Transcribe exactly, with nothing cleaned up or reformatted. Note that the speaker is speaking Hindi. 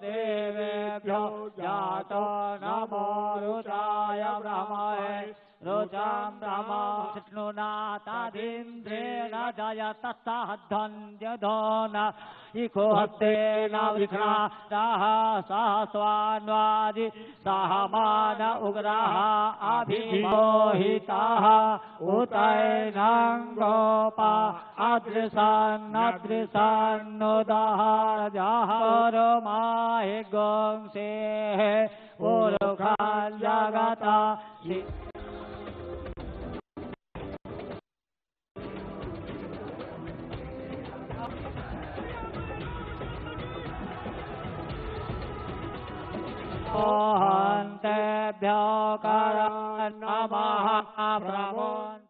देवेभ्यो जातो नमो रुद्राय ब्रह्मणे रुद्रं ब्रह्म विष्णुनाथादिन्द्रेण जयतस्तद्धन्यधोन इको हस्तेन विघ्नाः सहस्वान्वादि सहमान उग्राः अभिमोहिताः उतैनं गोपा अदृशन्नदृशन्नुदाहरजः माहि गोंसेः पुरुषान् जगता हन्तेभ्यो करन् नमः प्रभो